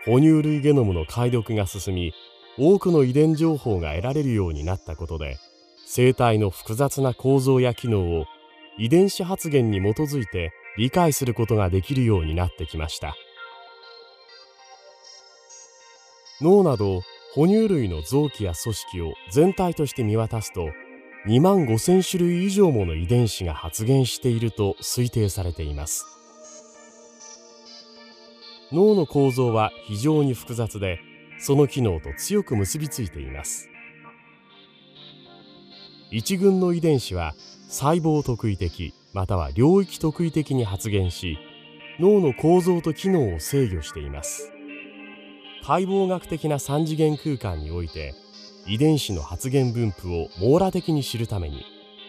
哺乳類ゲノムの解読が進み、多くの遺伝情報が得られるようになったことで、生態の複雑な構造や機能を遺伝子発現に基づいて理解することができるようになってきました。脳など哺乳類の臓器や組織を全体として見渡すと、2万5,000種類以上もの遺伝子が発現していると推定されています。脳の構造は非常に複雑で、その機能と強く結びついています。一群の遺伝子は細胞特異的または領域特異的に発現し、脳の構造と機能を制御しています。解剖学的な3次元空間において遺伝子の発現分布を網羅的に知るために、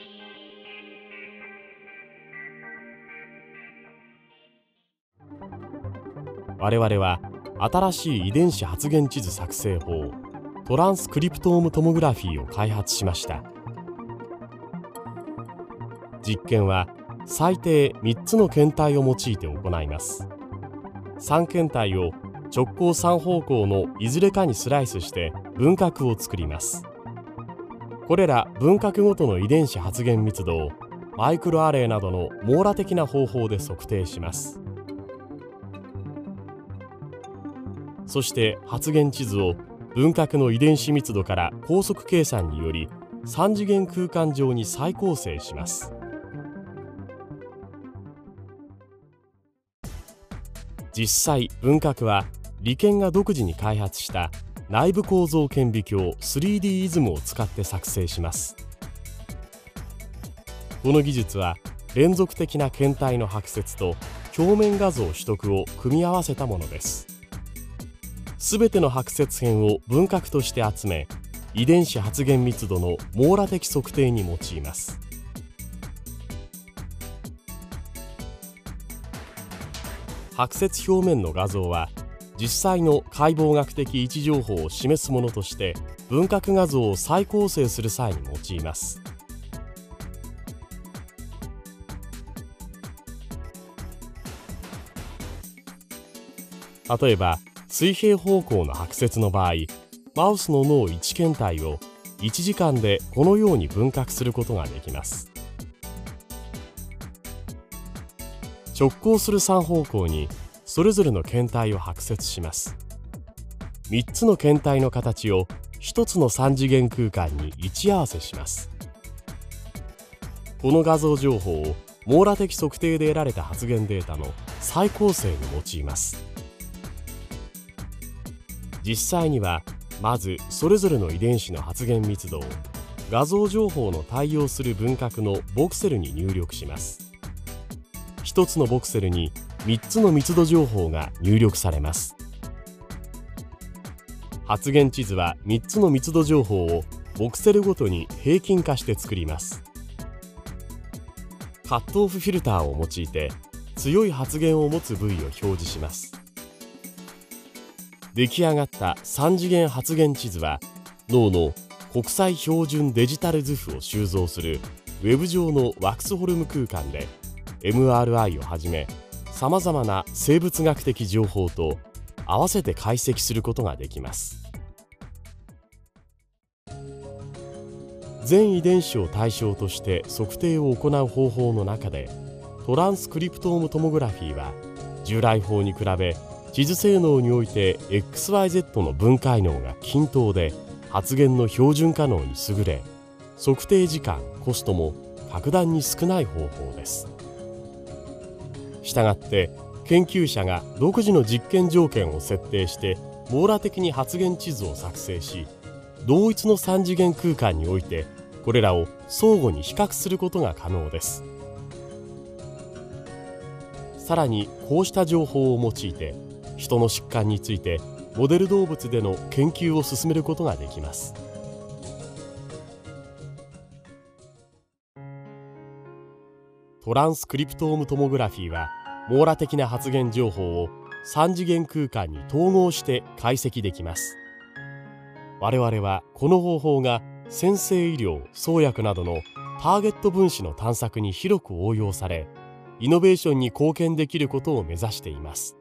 我々は新しい遺伝子発現地図作成法トランスクリプトームトモグラフィーを開発しました。実験は最低3つの検体を用いて行います。3検体を直行3方向のいずれかにスライスして分隔を作ります。これら分隔ごとの遺伝子発現密度をマイクロアレイなどの網羅的な方法で測定します。そして発現地図を分隔の遺伝子密度から高速計算により3次元空間上に再構成します。実際分隔は理研が独自に開発した内部構造顕微鏡 3D イズムを使って作成します。この技術は連続的な検体の白節と表面画像取得を組み合わせたものです。すべての白節片を分隔として集め、遺伝子発現密度の網羅的測定に用います。白節表面の画像は実際の解剖学的位置情報を示すものとして分隔画像を再構成する際に用います。例えば水平方向の白節の場合、マウスの脳1検体を1時間でこのように分隔することができます。直行する3方向にそれぞれの検体を白節します。3つの検体の形を1つの3次元空間に位置合わせします。この画像情報を網羅的測定で得られた発現データの再構成に用います。実際にはまずそれぞれの遺伝子の発現密度を画像情報の対応する分隔のボクセルに入力します。1つのボクセルに3つの密度情報が入力されます。発現地図は3つの密度情報をボクセルごとに平均化して作ります。カットオフフィルターを用いて強い発現を持つ部位を表示します。出来上がった3次元発現地図は脳の国際標準デジタル図譜を収蔵するウェブ上のワックスホルム空間で MRI をはじめさまざまな生物学的情報と合わせて解析することができます。全遺伝子を対象として測定を行う方法の中でトランスクリプトームトモグラフィーは従来法に比べ地図性能において XYZ の分解能が均等で発現の標準化能に優れ、測定時間・コストも格段に少ない方法です。したがって研究者が独自の実験条件を設定して網羅的に発現地図を作成し、同一の3次元空間においてこれらを相互に比較することが可能です。さらにこうした情報を用いて人の疾患についてモデル動物での研究を進めることができます。トランスクリプトームトモグラフィーは網羅的な発現情報を3次元空間に統合して解析できます。我々はこの方法が先生医療・創薬などのターゲット分子の探索に広く応用され、イノベーションに貢献できることを目指しています。